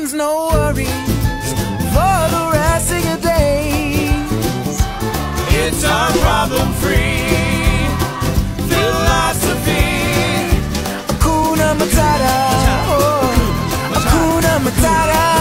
means no worries for the rest of your days. It's our problem-free philosophy. Hakuna Matata, oh, Hakuna Matata.